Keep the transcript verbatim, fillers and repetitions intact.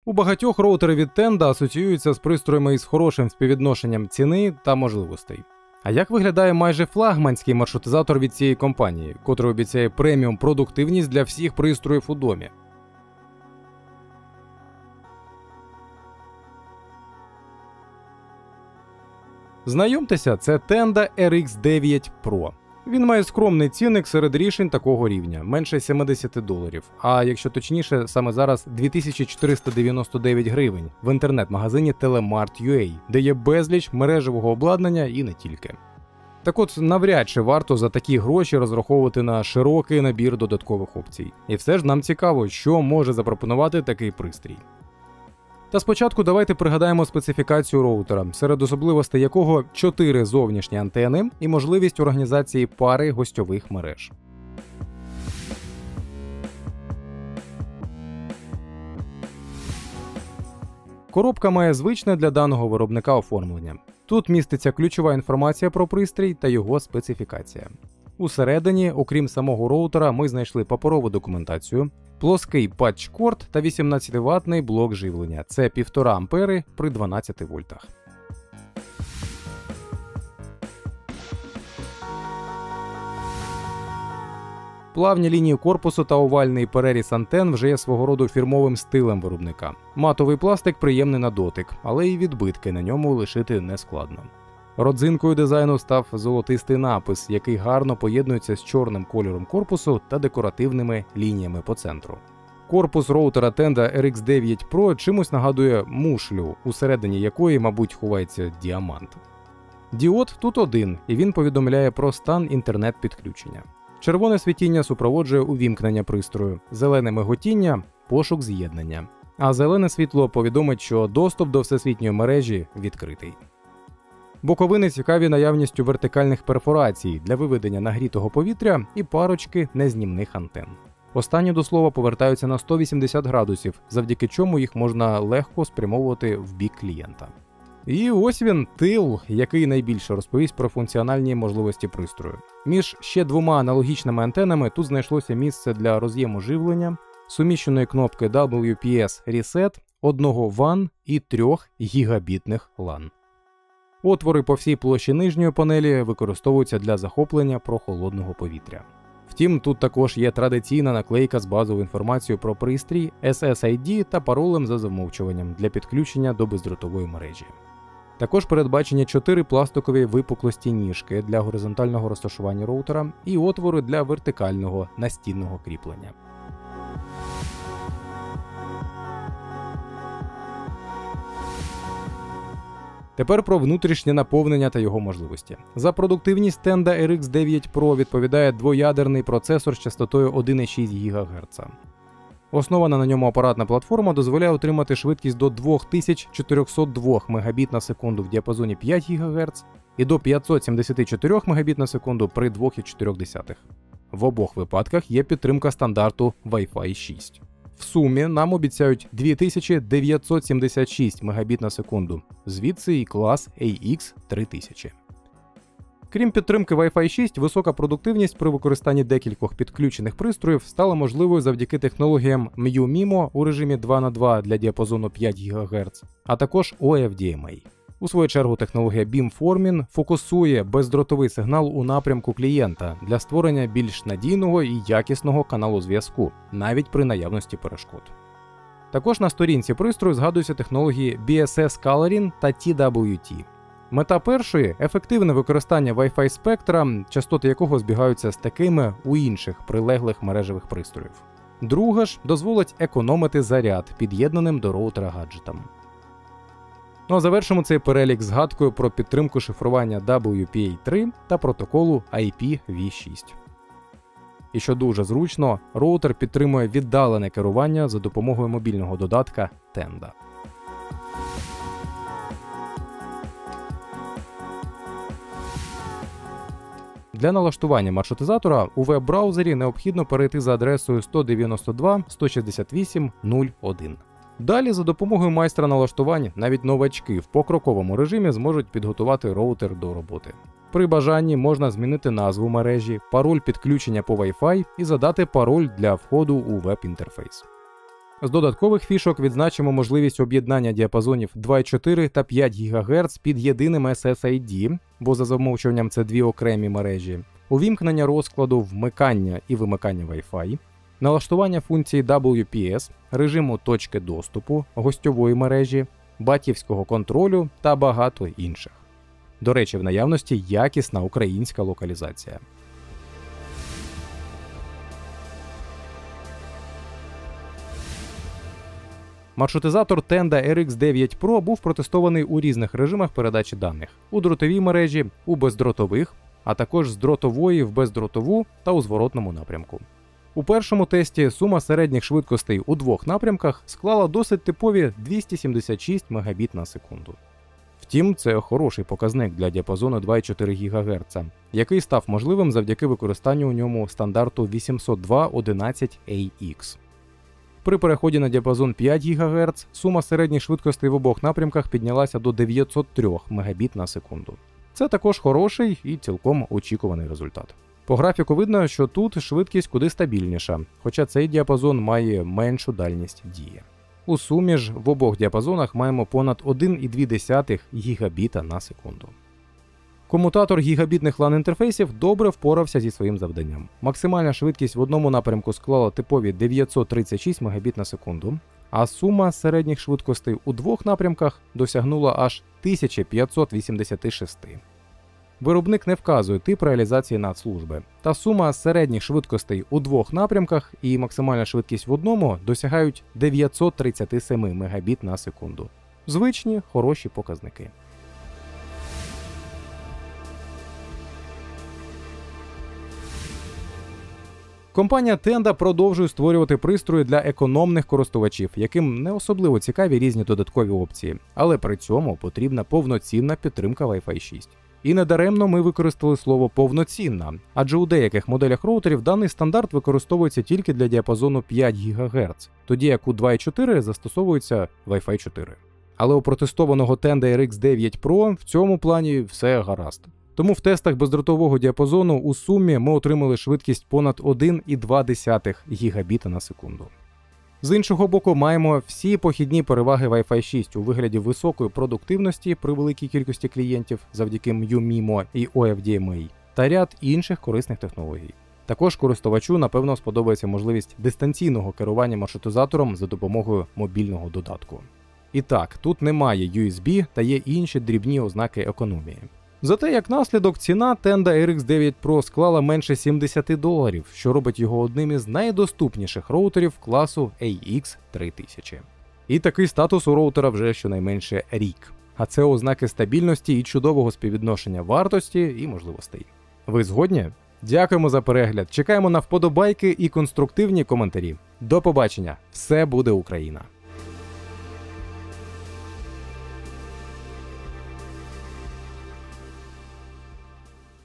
У багатьох роутери від Tenda асоціюються з пристроями із хорошим співвідношенням ціни та можливостей. А як виглядає майже флагманський маршрутизатор від цієї компанії, котрий обіцяє преміум продуктивність для всіх пристроїв у домі? Знайомтеся, це Tenda ар ікс дев'ять Pro. Він має скромний цінник серед рішень такого рівня – менше сімдесят доларів, а якщо точніше, саме зараз дві тисячі чотириста дев'яносто дев'ять гривень в інтернет-магазині Telemart точка ю а, де є безліч мережевого обладнання і не тільки. Так от, навряд чи варто за такі гроші розраховувати на широкий набір додаткових опцій. І все ж нам цікаво, що може запропонувати такий пристрій. Та спочатку давайте пригадаємо специфікацію роутера, серед особливостей якого чотири зовнішні антени і можливість організації пари гостьових мереж. Коробка має звичне для даного виробника оформлення. Тут міститься ключова інформація про пристрій та його специфікація. Усередині, окрім самого роутера, ми знайшли паперову документацію, плоский патч-корд та вісімнадцятиваттний блок живлення. Це півтора ампери при дванадцяти вольтах. Плавні лінії корпусу та овальний переріз антен вже є свого роду фірмовим стилем виробника. Матовий пластик приємний на дотик, але і відбитки на ньому лишити нескладно. Родзинкою дизайну став золотистий напис, який гарно поєднується з чорним кольором корпусу та декоративними лініями по центру. Корпус роутера Tenda ар ікс дев'ять Pro чимось нагадує мушлю, усередині якої, мабуть, ховається діамант. Діод тут один, і він повідомляє про стан інтернет-підключення. Червоне світіння супроводжує увімкнення пристрою, зелене миготіння – пошук з'єднання, а зелене світло повідомить, що доступ до всесвітньої мережі відкритий. Боковини цікаві наявністю вертикальних перфорацій для виведення нагрітого повітря і парочки незнімних антен. Останні, до слова, повертаються на сто вісімдесят градусів, завдяки чому їх можна легко спрямовувати в бік клієнта. І ось він, тил, який найбільше розповість про функціональні можливості пристрою. Між ще двома аналогічними антенами тут знайшлося місце для роз'єму живлення, суміщеної кнопки дабл ю пі ес Reset, одного ван і трьох гігабітних лан. Отвори по всій площі нижньої панелі використовуються для захоплення прохолодного повітря. Втім, тут також є традиційна наклейка з базовою інформацією про пристрій, ес ес ай ді та паролем за замовчуванням для підключення до бездротової мережі. Також передбачені чотири пластикові випуклості ніжки для горизонтального розташування роутера і отвори для вертикального настінного кріплення. Тепер про внутрішнє наповнення та його можливості. За продуктивність Tenda ар ікс дев'ять Pro відповідає двоядерний процесор з частотою один цілих шість гігагерца. Основана на ньому апаратна платформа дозволяє отримати швидкість до дві тисячі чотириста два мегабіт на секунду в діапазоні п'ять гігагерц і до п'ятсот сімдесят чотири мегабіт на секунду при дві цілих чотири десятих. В обох випадках є підтримка стандарту Wi-Fi шість. В сумі нам обіцяють дві тисячі дев'ятсот сімдесят шість мегабіт на секунду, звідси і клас ей ікс три тисячі. Крім підтримки Wi-Fi шість, висока продуктивність при використанні декількох підключених пристроїв стала можливою завдяки технологіям м'ю-мімо у режимі два на два для діапазону п'ять гігагерц, а також о еф ді ем ей. У свою чергу технологія Beamforming фокусує бездротовий сигнал у напрямку клієнта для створення більш надійного і якісного каналу зв'язку, навіть при наявності перешкод. Також на сторінці пристрою згадуються технології бі ес ес Coloring та ті дабл ю ті. Мета першої – ефективне використання Wi-Fi спектра, частоти якого збігаються з такими у інших прилеглих мережевих пристроїв. Друга ж – дозволить економити заряд під'єднаним до роутера гаджетам. Ну а завершимо цей перелік згадкою про підтримку шифрування дабл ю пі ей три та протоколу ай пі ві шість. І що дуже зручно, роутер підтримує віддалене керування за допомогою мобільного додатка Tenda. Для налаштування маршрутизатора у веб-браузері необхідно перейти за адресою сто дев'яносто два точка сто шістдесят вісім точка нуль один. Далі за допомогою майстра налаштувань навіть новачки в покроковому режимі зможуть підготувати роутер до роботи. При бажанні можна змінити назву мережі, пароль підключення по Wi-Fi і задати пароль для входу у веб-інтерфейс. З додаткових фішок відзначимо можливість об'єднання діапазонів два і чотири та п'ять гігагерц під єдиним ес ес ай ді, бо за замовчуванням це дві окремі мережі, увімкнення розкладу вмикання і вимикання Wi-Fi, налаштування функції дабл ю пі ес, режиму точки доступу, гостьової мережі, батьківського контролю та багато інших. До речі, в наявності якісна українська локалізація. Маршрутизатор Tenda ар ікс дев'ять Pro був протестований у різних режимах передачі даних – у дротовій мережі, у бездротових, а також з дротової в бездротову та у зворотному напрямку. У першому тесті сума середніх швидкостей у двох напрямках склала досить типові двісті сімдесят шість мегабіт на секунду. Втім, це хороший показник для діапазону два і чотири гігагерца, який став можливим завдяки використанню у ньому стандарту вісімсот два одинадцять ей ікс. При переході на діапазон п'ять гігагерц сума середніх швидкостей в обох напрямках піднялася до дев'ятсот три мегабіт на секунду. Це також хороший і цілком очікуваний результат. По графіку видно, що тут швидкість куди стабільніша, хоча цей діапазон має меншу дальність дії. У сумі ж в обох діапазонах маємо понад один і дві десятих гігабіта на секунду. Комутатор гігабітних лан-інтерфейсів добре впорався зі своїм завданням. Максимальна швидкість в одному напрямку склала типові дев'ятсот тридцять шість мегабіт на секунду, а сума середніх швидкостей у двох напрямках досягнула аж тисяча п'ятсот вісімдесят шість. Виробник не вказує тип реалізації надслужби, та сума середніх швидкостей у двох напрямках і максимальна швидкість в одному досягають дев'ятсот тридцять сім мегабіт на секунду. Звичні, хороші показники. Компанія Tenda продовжує створювати пристрої для економних користувачів, яким не особливо цікаві різні додаткові опції, але при цьому потрібна повноцінна підтримка Wi-Fi шість. І недаремно ми використали слово «повноцінна», адже у деяких моделях роутерів даний стандарт використовується тільки для діапазону п'ять гігагерц, тоді як у два і чотири застосовується Wi-Fi чотири. Але у протестованого Tenda ар ікс дев'ять Pro в цьому плані все гаразд. Тому в тестах бездротового діапазону у сумі ми отримали швидкість понад один і дві десятих гігабіта на секунду. З іншого боку, маємо всі похідні переваги Wi-Fi шість у вигляді високої продуктивності при великій кількості клієнтів завдяки ем ю мімо і о еф ді ем ей та ряд інших корисних технологій. Також користувачу, напевно, сподобається можливість дистанційного керування маршрутизатором за допомогою мобільного додатку. І так, тут немає ю ес бі та є інші дрібні ознаки економії. Зате, як наслідок, ціна Tenda ар ікс дев'ять Pro склала менше сімдесят доларів, що робить його одним із найдоступніших роутерів класу ей ікс три тисячі. І такий статус у роутера вже щонайменше рік. А це ознаки стабільності і чудового співвідношення вартості і можливостей. Ви згодні? Дякуємо за перегляд, чекаємо на вподобайки і конструктивні коментарі. До побачення! Все буде Україна!